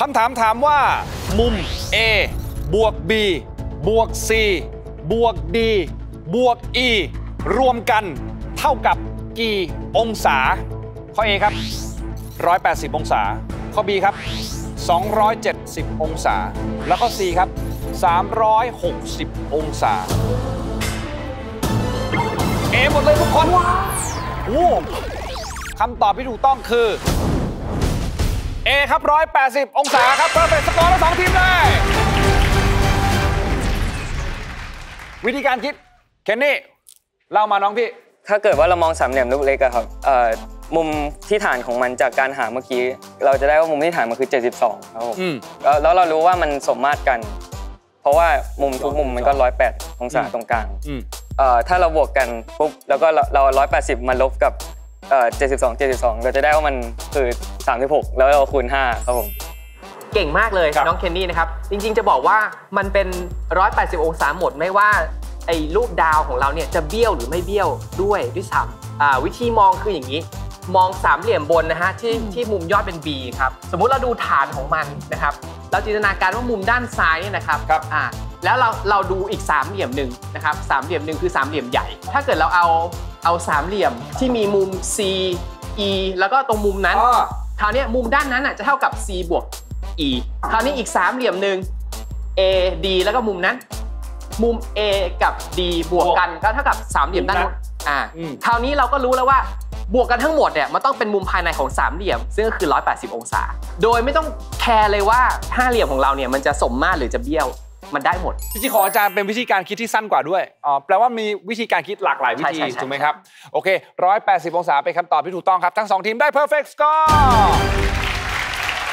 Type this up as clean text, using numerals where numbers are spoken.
คำถามถามว่ามุม A บวก B บวก C บวก D บวก E รวมกันเท่ากับกี่องศาข้อ A ครับ180องศาข้อ B ครับ270องศาแล้วก็ C ครับ360องศา A หมดเลยทุกคนโอ้คำตอบที่ถูกต้องคือ A ครับ180องศาครับเพอร์เฟคสกอร์ทั้ง2ทีมเลยวิธีการคิดเคนนี่เล่ามาน้องพี่ถ้าเกิดว่าเรามองสามเหลี่ยมลูกเล็กอะครับมุมที่ฐานของมันจากการหาเมื่อกี้เราจะได้ว่ามุมที่ฐานมันคือ72ครับผมแล้วเรารู้ว่ามันสมมาตรกันเพราะว่ามุมทุกมุมมันก็108องศาตรงกลางถ้าเราบวกกันปุ๊บแล้วก็เรา180มาลบกับ72เราจะได้ว่ามันคือ36แล้วเราคูณ5ครับผมเก่งมากเลยน้องเคนนี่นะครับจริงๆจะบอกว่ามันเป็น180องศาหมดไม่ว่าไอ้ลูกดาวของเราเนี่ยจะเบี้ยวหรือไม่เบี้ยวด้วยซ้ำวิธีมองคืออย่างนี้มองสามเหลี่ยมบนนะฮะที่มุมยอดเป็น B ครับสมมุติเราดูฐานของมันนะครับเราจินตนาการว่ามุมด้านซ้ายเนี่ยนะครับแล้วเราดูอีกสามเหลี่ยมหนึ่งนะครับสามเหลี่ยมหนึ่งคือสามเหลี่ยมใหญ่ถ้าเกิดเราเอาสามเหลี่ยมที่มีมุม C E แล้วก็ตรงมุมนั้นคราวนี้มุมด้านนั้นจะเท่ากับ C บวก E คราวนี้อีกสามเหลี่ยมหนึ่ง A D แล้วก็มุมนั้นมุม A กับ D บวกกันก็เท่ากับสามเหลี่ยมด้านนู้นคราวนี้เราก็รู้แล้วว่าบวกกันทั้งหมดเนี่ยมันต้องเป็นมุมภายในของสามเหลี่ยมซึ่งก็คือ180องศาโดยไม่ต้องแคร์เลยว่าห้าเหลี่ยมของเราเนี่ยมันจะสมมาตรหรือจะเบี้ยวมันได้หมดวิธีของอาจารย์เป็นวิธีการคิดที่สั้นกว่าด้วยแปลว่ามีวิธีการคิดหลากหลายวิธีถูกไหมครับโอเค180องศาเป็นคำตอบที่ถูกต้องครับทั้ง2ทีมได้ perfect score